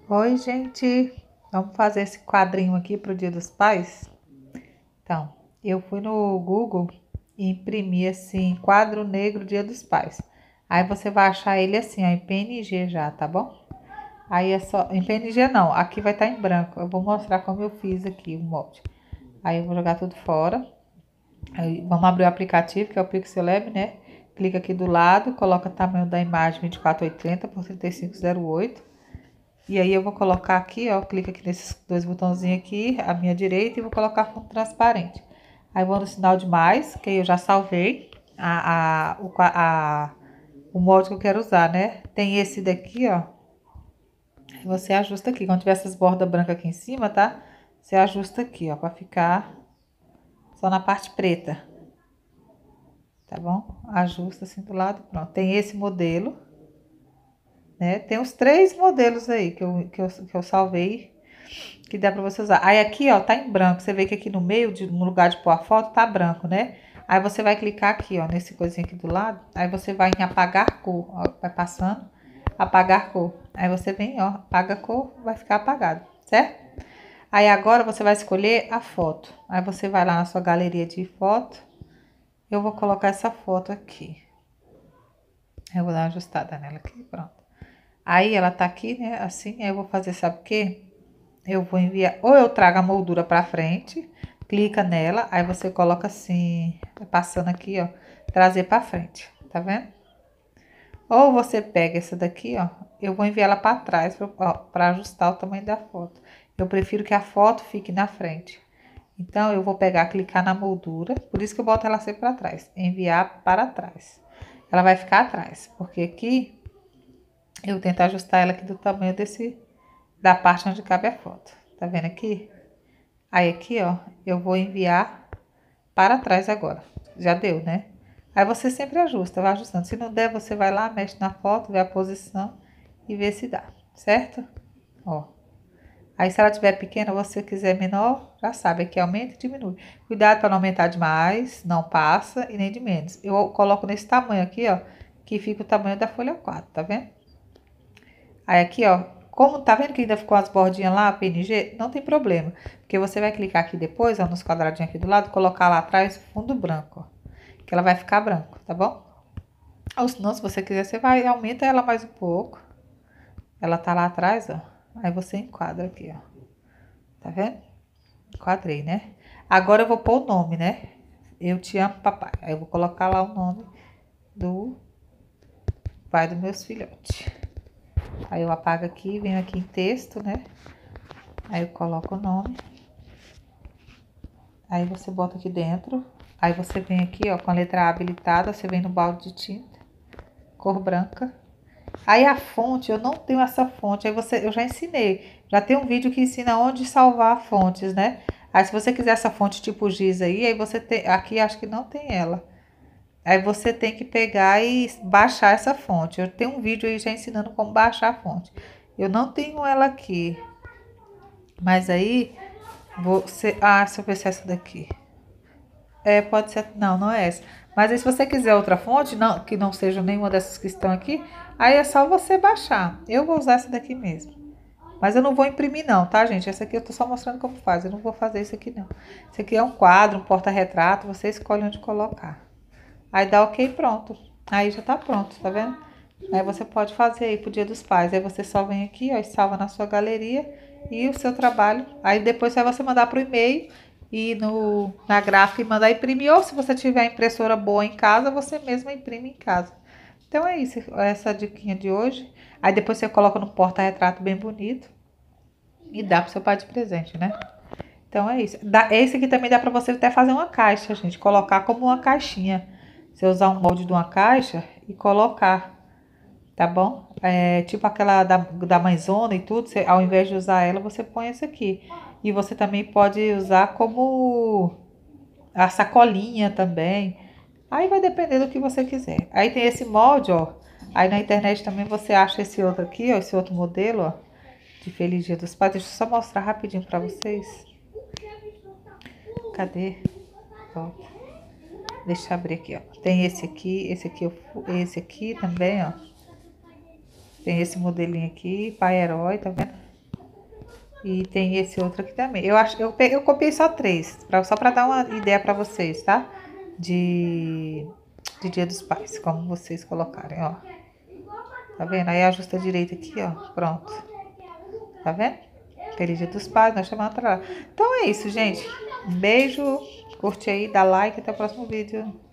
Oi, gente. Vamos fazer esse quadrinho aqui pro Dia dos Pais? Então, eu fui no Google e imprimi assim, quadro negro Dia dos Pais. Aí você vai achar ele assim, ó, em PNG já, tá bom? Aí é só, em PNG não, aqui vai estar em branco. Eu vou mostrar como eu fiz aqui o molde. Aí eu vou jogar tudo fora. Aí vamos abrir o aplicativo, que é o Pixelab, né? Clica aqui do lado, coloca o tamanho da imagem 2480 por 3508. E aí eu vou colocar aqui, ó, clica aqui nesses dois botãozinhos aqui, à minha direita, e vou colocar fundo transparente. Aí vou no sinal de mais, que aí eu já salvei o molde que eu quero usar, né? Tem esse daqui, ó. Você ajusta aqui, quando tiver essas bordas brancas aqui em cima, tá? Você ajusta aqui, ó, pra ficar só na parte preta, tá bom? Ajusta assim do lado, pronto. Tem esse modelo, né? Tem os três modelos aí que eu salvei, que dá pra você usar. Aí aqui, ó, tá em branco. Você vê que aqui no meio, no lugar de pôr a foto, tá branco, né? Aí você vai clicar aqui, ó, nesse coisinho aqui do lado. Aí você vai em apagar cor, ó, vai passando, apagar cor. Aí você vem, ó, apaga a cor, vai ficar apagado, certo? Aí agora você vai escolher a foto. Aí você vai lá na sua galeria de foto. Eu vou colocar essa foto aqui. Eu vou dar uma ajustada nela aqui, pronto. Aí ela tá aqui, né, assim, aí eu vou fazer, sabe o quê? Eu vou enviar, ou eu trago a moldura pra frente, clica nela, aí você coloca assim, passando aqui, ó, trazer pra frente, tá vendo? Ou você pega essa daqui, ó, eu vou enviar ela pra trás, pra ajustar o tamanho da foto. Eu prefiro que a foto fique na frente. Então, eu vou pegar, clicar na moldura, por isso que eu boto ela sempre pra trás, enviar para trás. Ela vai ficar atrás, porque aqui eu tento ajustar ela aqui do tamanho da parte onde cabe a foto. Tá vendo aqui? Aí aqui, ó, eu vou enviar para trás agora. Já deu, né? Aí você sempre ajusta, vai ajustando. Se não der, você vai lá, mexe na foto, vê a posição e vê se dá, certo? Ó. Aí se ela tiver pequena, ou você quiser menor, já sabe, aqui aumenta e diminui. Cuidado para não aumentar demais, não passa e nem de menos. Eu coloco nesse tamanho aqui, ó, que fica o tamanho da folha 4, tá vendo? Aí aqui, ó, como tá vendo que ainda ficou as bordinhas lá, PNG, não tem problema. Porque você vai clicar aqui depois, ó, nos quadradinhos aqui do lado, colocar lá atrás fundo branco, ó. Que ela vai ficar branco, tá bom? Ou senão, se você quiser, você vai, aumenta ela mais um pouco. Ela tá lá atrás, ó. Aí você enquadra aqui, ó. Tá vendo? Enquadrei, né? Agora eu vou pôr o nome, né? Eu te amo, papai. Aí eu vou colocar lá o nome do pai dos meus filhotes. Aí eu apago aqui, venho aqui em texto, né? Aí eu coloco o nome. Aí você bota aqui dentro. Aí você vem aqui, ó, com a letra A habilitada. Você vem no balde de tinta, cor branca. Aí a fonte, eu não tenho essa fonte. Aí eu já ensinei. Já tem um vídeo que ensina onde salvar fontes, né? Aí se você quiser essa fonte tipo giz aí você tem. Aqui acho que não tem ela. Aí você tem que pegar e baixar essa fonte. Eu tenho um vídeo aí já ensinando como baixar a fonte. Eu não tenho ela aqui. Mas aí você. Ah, deixa eu ver se é essa daqui. É, pode ser. Não, não é essa. Mas aí, se você quiser outra fonte, não, que não seja nenhuma dessas que estão aqui, aí é só você baixar. Eu vou usar essa daqui mesmo. Mas eu não vou imprimir, não, tá, gente? Essa aqui eu tô só mostrando como faz. Eu não vou fazer isso aqui, não. Isso aqui é um quadro, um porta-retrato. Você escolhe onde colocar. Aí dá ok, pronto. Aí já tá pronto, tá vendo? Aí você pode fazer aí pro Dia dos Pais. Aí você só vem aqui, ó, e salva na sua galeria e o seu trabalho. Aí depois você mandar pro e-mail e na gráfica e mandar imprimir. Ou se você tiver impressora boa em casa, você mesma imprime em casa. Então é isso, essa diquinha de hoje. Aí depois você coloca no porta-retrato bem bonito e dá pro seu pai de presente, né? Então é isso. Esse aqui também dá pra você até fazer uma caixa, gente. Colocar como uma caixinha. Você usar um molde de uma caixa e colocar, tá bom? É, tipo aquela da mãezona e tudo. Você, ao invés de usar ela, você põe esse aqui. E você também pode usar como a sacolinha também. Aí vai depender do que você quiser. Aí tem esse molde, ó. Aí na internet também você acha esse outro aqui, ó. Esse outro modelo, ó. De Feliz Dia dos Pais. Deixa eu só mostrar rapidinho pra vocês. Cadê? Ó. Deixa eu abrir aqui, ó. Tem esse aqui também, ó. Tem esse modelinho aqui, pai herói, tá vendo? E tem esse outro aqui também. Eu copiei só 3, só para dar uma ideia para vocês, tá? De Dia dos Pais, como vocês colocarem, ó. Tá vendo? Aí ajusta direito aqui, ó. Pronto. Tá vendo? Feliz Dia dos Pais, nós chamamos pra lá. Então é isso, gente. Um beijo, curte aí, dá like, até o próximo vídeo.